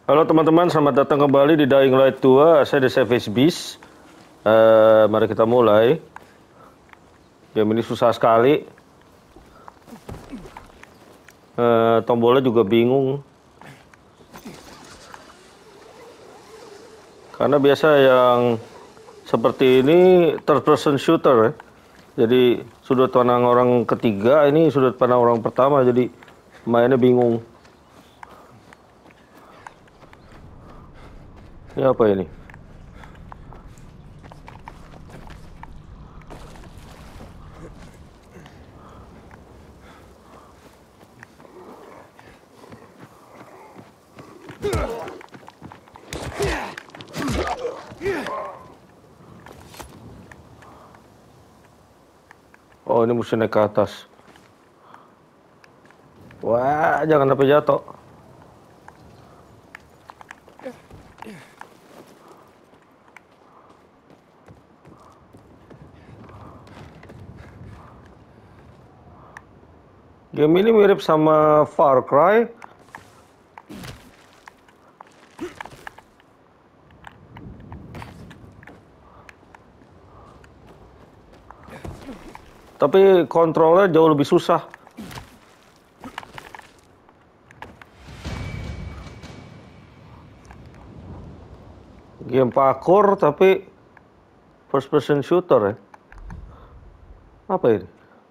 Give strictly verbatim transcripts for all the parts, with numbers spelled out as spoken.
Halo teman-teman, selamat datang kembali di Dying Light dua. Saya The Savage Beast. Uh, mari kita mulai. Game ini susah sekali. Uh, tombolnya juga bingung. Karena biasa yang seperti ini third person shooter ya. Jadi sudut pandang orang ketiga, ini sudut pandang orang pertama. Jadi mainnya bingung. Ini apa ini? Oh, ini mesti naik ke atas. Wah, jangan sampai jatuh. Game ini mirip sama Far Cry. Tapi kontrolnya jauh lebih susah. Game parkour tapi first person shooter ya. Apa ini?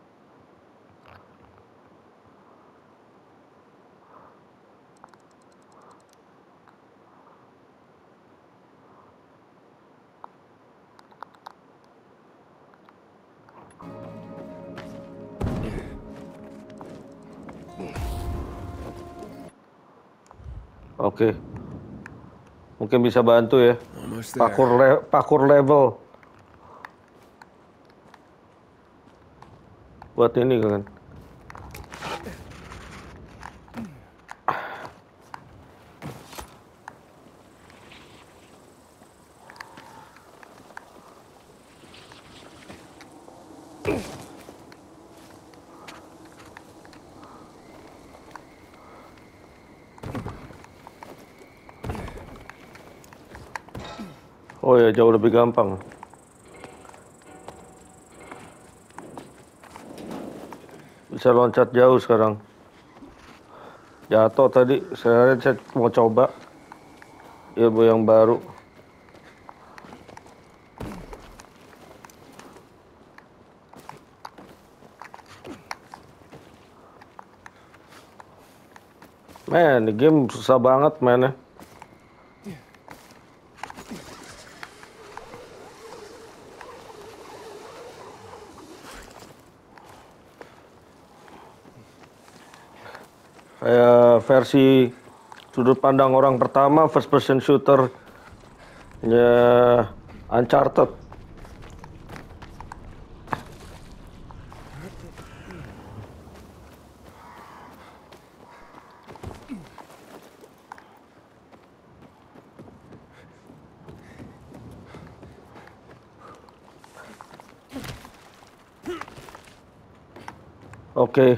Oke, mungkin bisa bantu ya. Parkour, le parkour level buat ini kan. Oh ya, jauh lebih gampang. Bisa loncat jauh sekarang. Jatuh tadi, saya, saya mau coba ilmu yang baru. Men, ini game susah banget mainnya. Kayak versi sudut pandang orang pertama, first person shooter ya Uncharted. Oke.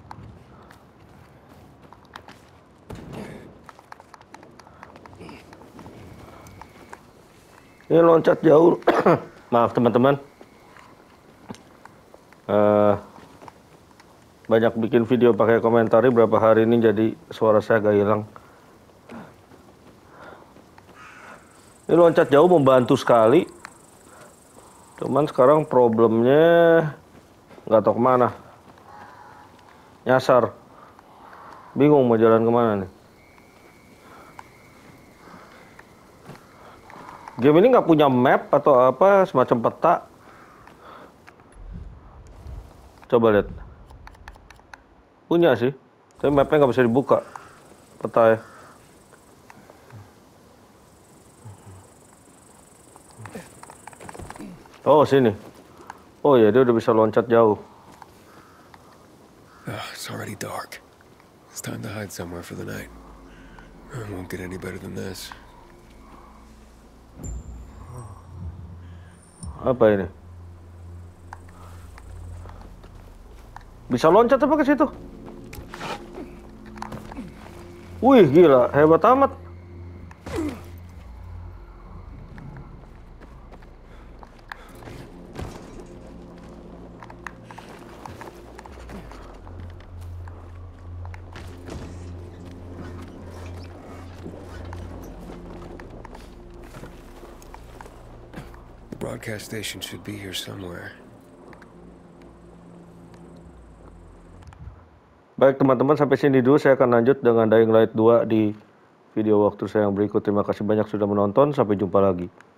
Ini loncat jauh. Maaf teman-teman. Uh, banyak bikin video pakai komentari berapa hari ini jadi suara saya agak hilang. Ini loncat jauh membantu sekali. Cuman sekarang problemnya nggak tahu kemana. Nyasar. Bingung mau jalan kemana nih. Game ini nggak punya map atau apa, semacam peta. Coba lihat. Punya sih, tapi mapnya nggak bisa dibuka. Peta ya. Oh, sini. Oh ya, dia udah bisa loncat jauh. Oh, it's already dark. It's time to hide somewhere for the night. It won't get any better than this. Apa ini? Bisa loncat apa ke situ? Wih, gila, hebat amat. broadcast station should be here somewhere. Baik teman-teman, sampai sini dulu saya akan lanjut dengan Dying Light dua di video waktu saya yang berikut. Terima kasih banyak sudah menonton, sampai jumpa lagi.